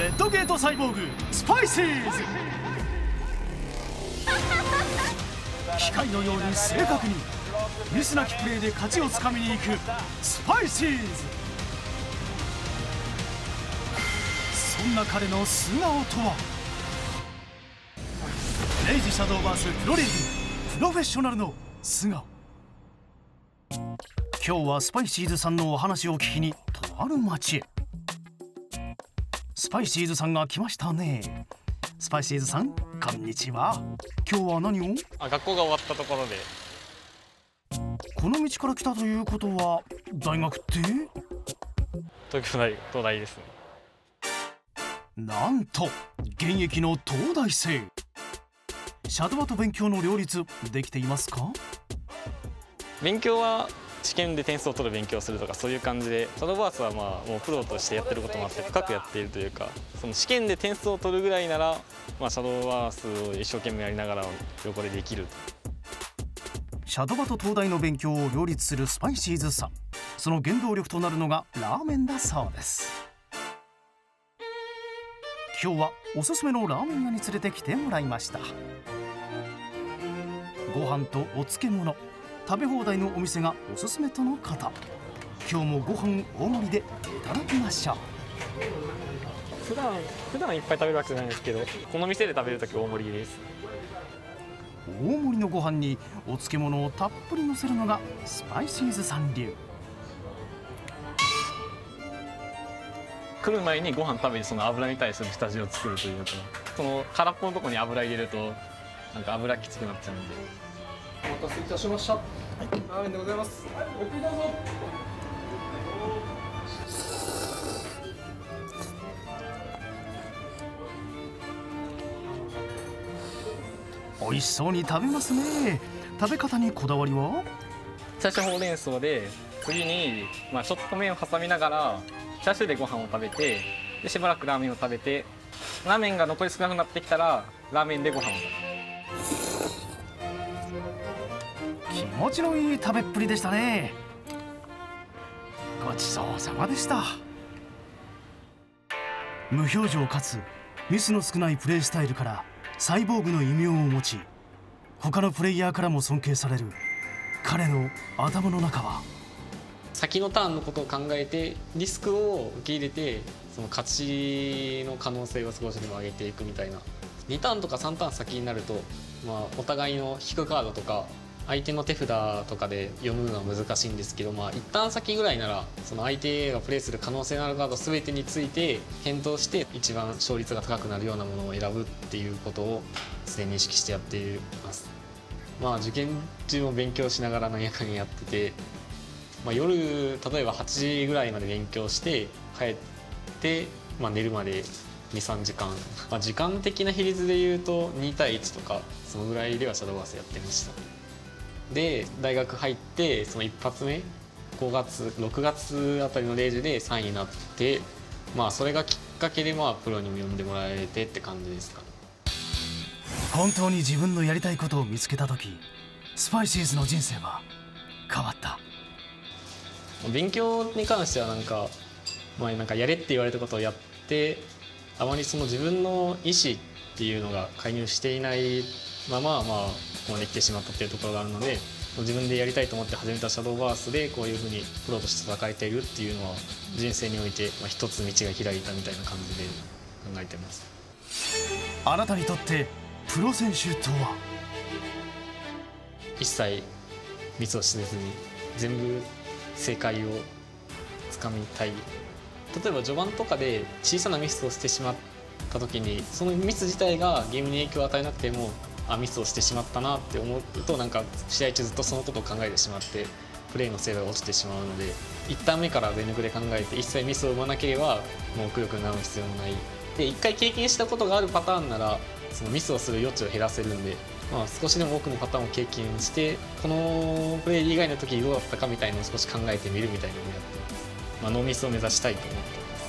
レッドゲートサイボーグスパイシーズ。機械のように正確にミスなきプレーで勝ちをつかみに行くスパイシーズ。そんな彼の素顔とは。レイジシャドウバースプロリーグプロフェッショナルの素顔。今日はスパイシーズさんのお話を聞きにとある町へ。スパイシーズさんが来ましたね。スパイシーズさん、こんにちは。今日は何を？ 学校が終わったところで。 この道から来たということは大学って？ 東大ですね。 なんと現役の東大生。シャドバと勉強の両立できていますか？ 勉強は試験で点数を取る勉強をするとかそういう感じで、シャドーバースはもうプロとしてやってることもあって深くやっているというか、その試験で点数を取るぐらいなら、シャドーバースを一生懸命やりながら横でできる。 シャドバと東大の勉強を両立するスパイシーズさん。その原動力となるのがラーメンだそうです。今日はおすすめのラーメン屋に連れてきてもらいました。ご飯とお漬物、食べ放題のお店がおすすめとのこと。今日もご飯大盛りでいただきましょう。 普段いっぱい食べるわけじゃないんですけど、この店で食べるとき大盛りです。 大盛りのご飯にお漬物をたっぷりのせるのがスパイシーズさん流。 来る前にご飯食べて、その油に対する下地を作るというか、その空っぽのところに油入れるとなんか油きつくなっちゃうんで。 お待たせいたしました。はい、ラーメンでございます。ごゆっくりどうぞ。 美味しそうに食べますね。食べ方にこだわりは？ 最初ほうれん草で、次にちょっと麺を挟みながらチャーシューでご飯を食べて、でしばらくラーメンを食べて、ラーメンが残り少なくなってきたらラーメンでご飯を食べる。 気持ちのいい食べっぷりでしたね。ごちそうさまでした。無表情かつミスの少ないプレースタイルからサイボーグの異名を持ち、他のプレイヤーからも尊敬される彼の頭の中は、 先のターンのことを考えてリスクを受け入れて、その勝ちの可能性を少しでも上げていくみたいな。2ターンとか3ターン先になると、お互いの引くカードとか相手の手札とかで読むのは難しいんですけど、1ターン先ぐらいならその相手がプレイする可能性のあるカード全てについて検討して、一番勝率が高くなるようなものを選ぶっていうことをすでに意識してやっています。受験中も勉強しながらなんやかんややってて、夜例えば8時ぐらいまで勉強して帰って、寝るまで 2,3 時間、時間的な比率でいうと2対1とかそのぐらいではシャドーバースやってました。で大学入ってその一発目6月あたりのレイジで3位になって、それがきっかけでプロにも呼んでもらえてって感じですかね。 本当に自分のやりたいことを見つけた時、スパイシーズの人生は変わった。 勉強に関してはなんかやれって言われたことをやって、あまりその自分の意思っていうのが介入していないままここまで来てしまったっていうところがあるので、自分でやりたいと思って始めたシャドーバースでこういうふうにプロとして戦えているっていうのは、人生において一つ道が開いたみたいな感じで考えてます。 あなたにとってプロ選手とは？ 一切ミスをしずに全部正解をつかみたい。例えば序盤とかで小さなミスをしてしまった時に、そのミス自体がゲームに影響を与えなくても、ミスをしてしまったなって思うと、なんか試合中ずっとそのことを考えてしまってプレーの精度が落ちてしまうので、1ターン目から全力で考えて一切ミスを生まなければもうくよくなる必要もない。で1回経験したことがあるパターンならそのミスをする余地を減らせるんで、少しでも多くのパターンを経験して、このプレー以外の時どうだったかみたいなのを少し考えてみるみたいなのをやってます。ノーミスを目指したいと思ってます。